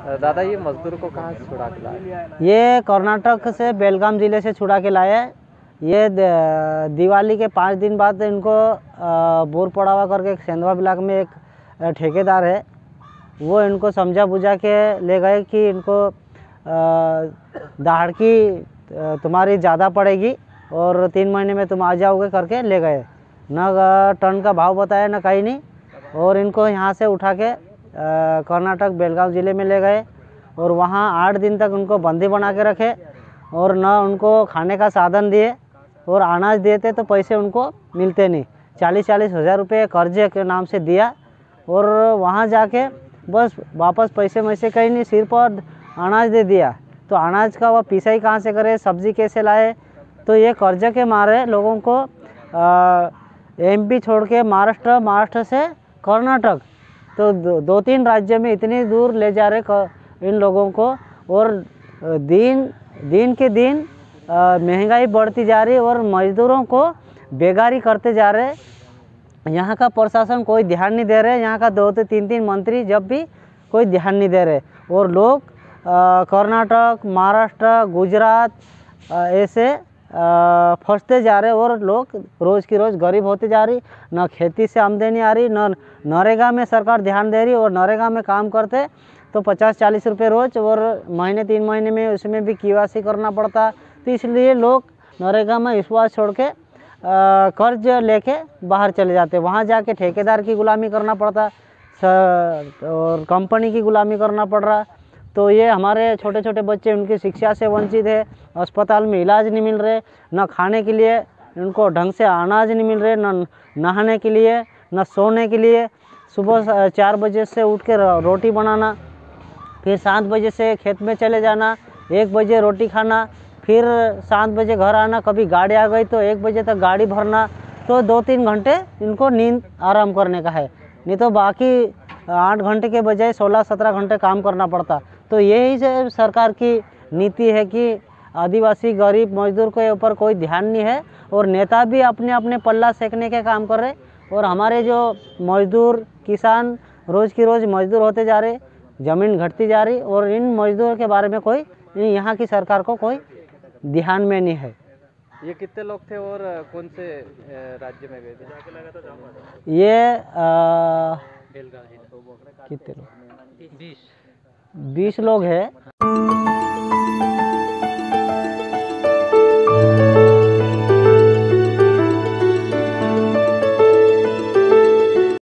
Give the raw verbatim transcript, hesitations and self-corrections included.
दादा ये मजदूर को कहाँ से छुड़ा के लाए? ये कर्नाटक से बेलगाम ज़िले से छुड़ा के लाए। ये दिवाली के पाँच दिन बाद इनको बोर पड़ावा करके एक सेंधवा ब्लॉक में एक ठेकेदार है, वो इनको समझा बुझा के ले गए कि इनको दहाड़ की तुम्हारी ज़्यादा पड़ेगी और तीन महीने में तुम आ जाओगे करके ले गए। न टन का भाव बताया न कहीं नहीं, और इनको यहाँ से उठा के कर्नाटक बेलगाम ज़िले में ले गए और वहाँ आठ दिन तक उनको बंदी बना के रखे और न उनको खाने का साधन दिए, और अनाज देते तो पैसे उनको मिलते नहीं। चालीस चालीस हज़ार रुपये कर्जे के नाम से दिया और वहाँ जाके बस वापस पैसे वैसे कहीं नहीं, सिर पर अनाज दे दिया। तो अनाज का वह पिसाई कहाँ से करे, सब्जी कैसे लाए? तो ये कर्जे के मारे लोगों को एमपी छोड़ के महाराष्ट्र, महाराष्ट्र से कर्नाटक, तो दो, दो तीन राज्य में इतनी दूर ले जा रहे इन लोगों को। और दिन दिन के दिन महंगाई बढ़ती जा रही और मजदूरों को बेगारी करते जा रहे। यहाँ का प्रशासन कोई ध्यान नहीं दे रहे, यहाँ का दो से तीन तीन मंत्री जब भी कोई ध्यान नहीं दे रहे, और लोग कर्नाटक, महाराष्ट्र, गुजरात ऐसे फंसते जा रहे और लोग रोज़ की रोज़ गरीब होते जा रही। न खेती से आमदनी आ रही, न नरेगा में सरकार ध्यान दे रही, और नरेगा में काम करते तो पचास चालीस रुपये रोज़ और महीने तीन महीने में उसमें भी केवाईसी करना पड़ता। तो इसलिए लोग नरेगा में विश्वास छोड़ के कर्ज लेके बाहर चले जाते, वहाँ जाके ठेकेदार की गुलामी करना पड़ता और कंपनी की गुलामी करना पड़ रहा। तो ये हमारे छोटे छोटे बच्चे उनकी शिक्षा से वंचित है, अस्पताल में इलाज नहीं मिल रहे, न खाने के लिए उनको ढंग से अनाज नहीं मिल रहे, न नहाने के लिए, न सोने के लिए। सुबह चार बजे से उठ के रोटी बनाना, फिर सात बजे से खेत में चले जाना, एक बजे रोटी खाना, फिर सात बजे घर आना। कभी गाड़ी आ गई तो एक बजे तक गाड़ी भरना। तो दो तीन घंटे इनको नींद आराम करने का है, नहीं तो बाकी आठ घंटे के बजाय सोलह सत्रह घंटे काम करना पड़ता। तो यही से सरकार की नीति है कि आदिवासी गरीब मजदूर के ऊपर कोई ध्यान नहीं है, और नेता भी अपने अपने पल्ला सेकने के काम कर रहे, और हमारे जो मजदूर किसान रोज़ की रोज़ मजदूर होते जा रहे, ज़मीन घटती जा रही, और इन मजदूर के बारे में कोई यहाँ की सरकार को कोई ध्यान में नहीं है। ये कितने लोग थे और कौन से राज्य में गए थे? ये आ, कितने लोग? बीस बीस लोग हैं।